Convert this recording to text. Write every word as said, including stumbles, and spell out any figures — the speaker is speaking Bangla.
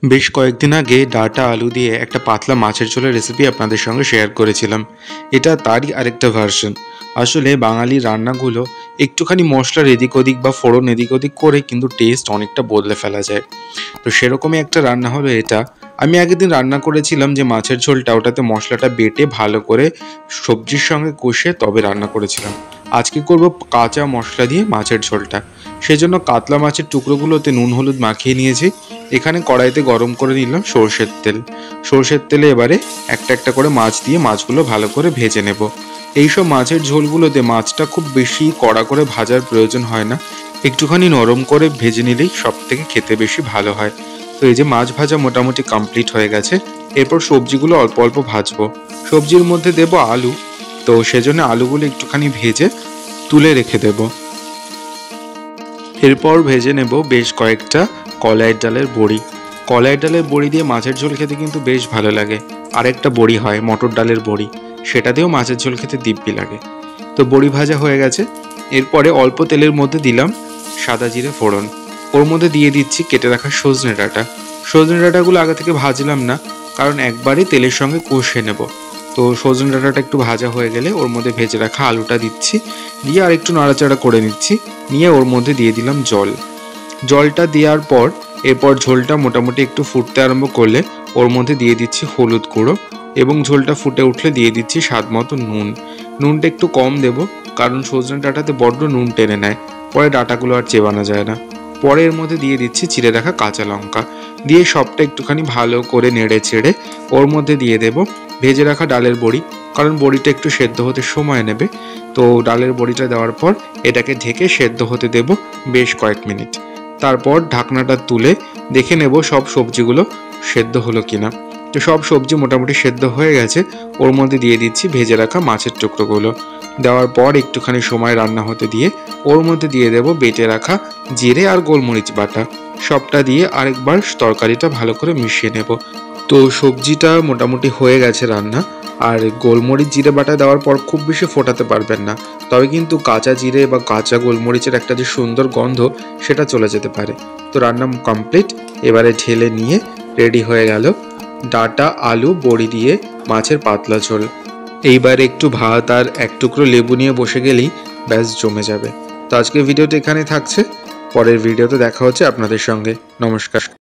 বেশ কয়েকদিন আগে ডাঁটা আলু দিয়ে একটা পাতলা মাছের ঝোলের রেসিপি আপনাদের সঙ্গে শেয়ার করেছিলাম। এটা তারই আরেকটা ভার্সন। আসলে বাঙালি রান্নাগুলো একটুখানি মশলার এদিক ওদিক বা ফোড়ন এদিক ওদিক করে কিন্তু টেস্ট অনেকটা বদলে ফেলা যায়। তো সেরকমই একটা রান্না হলো এটা। আমি আগের দিন রান্না করেছিলাম যে মাছের ঝোলটা, ওটাতে মশলাটা বেটে ভালো করে সবজির সঙ্গে কষে তবে রান্না করেছিলাম। আজকে করব কাঁচা মশলা দিয়ে মাছের ঝোলটা। সেজন্য কাতলা মাছের টুকরোগুলোতে নুন হলুদ মাখিয়ে নিয়েছি। এখানে কড়াইতে গরম করে নিলাম সর্ষের তেল। সর্ষের তেলে এবারে একটা একটা করে মাছ দিয়ে মাছগুলো ভালো করে ভেজে নেব। এইসব মাছের ঝোলগুলোতে মাছটা খুব বেশি কড়া করে ভাজার প্রয়োজন হয় না, একটুখানি নরম করে ভেজে নিলেই সব থেকে খেতে বেশি ভালো হয়। তো এই যে মাছ ভাজা মোটামুটি কমপ্লিট হয়ে গেছে। এরপর সবজিগুলো অল্প অল্প ভাজবো। সবজির মধ্যে দেব আলু, তো সেজন্য আলুগুলো একটুখানি ভেজে তুলে রেখে দেব। এরপর ভেজে নেব বেশ কয়েকটা কলাইয়ের ডালের বড়ি। কলাইয়ের ডালের বড়ি দিয়ে মাছের ঝোল খেতে কিন্তু বেশ ভালো লাগে। আরেকটা বড়ি হয় মটর ডালের বড়ি, সেটা দিয়েও মাছের ঝোল খেতে দিব্যি লাগে। তো বড়ি ভাজা হয়ে গেছে। এরপরে অল্প তেলের মধ্যে দিলাম সাদা জিরে ফোড়ন। ওর মধ্যে দিয়ে দিচ্ছি কেটে রাখা সজনে ডাঁটা। সজনে ডাঁটাগুলো আগে থেকে ভাজলাম না, কারণ একবারই তেলের সঙ্গে কষে নেব। তো সজনে ডাঁটাটা একটু ভাজা হয়ে গেলে ওর মধ্যে ভেজে রাখা আলুটা দিচ্ছি, দিয়ে আর একটু নাড়াচাড়া করে নিচ্ছি। নিয়ে ওর মধ্যে দিয়ে দিলাম জল। জলটা দেওয়ার পর এরপর ঝোলটা মোটামুটি একটু ফুটতে আরম্ভ করলে ওর মধ্যে দিয়ে দিচ্ছি হলুদ গুঁড়ো, এবং ঝোলটা ফুটে উঠলে দিয়ে দিচ্ছি স্বাদ মতো নুন। নুনটা একটু কম দেব, কারণ সজনে ডাঁটাতে বড্ড নুন টেনে নেয়, পরে ডাঁটাগুলো আর চেবানো যায় না। পরে এর মধ্যে দিয়ে দিচ্ছি চিড়ে রাখা কাঁচা লঙ্কা, দিয়ে সবটা একটুখানি ভালো করে নেড়ে চেড়ে ওর মধ্যে দিয়ে দেব ভেজে রাখা ডালের বড়ি, কারণ বড়িটা একটু সেদ্ধ হতে সময় নেবে। তো ডালের বড়িটা দেওয়ার পর এটাকে ঢেকে সেদ্ধ হতে দেব বেশ কয়েক মিনিট। তারপর ঢাকনাটা তুলে দেখে নেব সব সবজিগুলো সেদ্ধ হলো কিনা। তো সব সবজি মোটামুটি সেদ্ধ হয়ে গেছে। ওর মধ্যে দিয়ে দিচ্ছি ভেজে রাখা মাছের টুকরোগুলো। দেওয়ার পর একটুখানি সময় রান্না হতে দিয়ে ওর মধ্যে দিয়ে দেব বেটে রাখা জিরে আর গোলমরিচ বাটা। সবটা দিয়ে আরেকবার তরকারিটা ভালো করে মিশিয়ে নেব। তো সবজিটা মোটামুটি হয়ে গেছে রান্না। আর গোলমরিচ জিরে বাটা দেওয়ার পর খুব বেশি ফোটাতে পারবেন না, তবে কিন্তু কাঁচা জিরে বা কাঁচা গোলমরিচের একটা যে সুন্দর গন্ধ সেটা চলে যেতে পারে। তো রান্না কমপ্লিট। এবারে ঢেলে নিয়ে রেডি হয়ে গেল ডাঁটা আলু বড়ি দিয়ে মাছের পাতলা ঝোল। এইবার একটু ভাত আর এক টুকরো লেবু নিয়ে বসে গেলেই ব্যাস জমে যাবে। তো আজকের ভিডিওটা এখানে থাকছে। পরের ভিডিওতে দেখা হচ্ছে আপনাদের সঙ্গে। নমস্কার।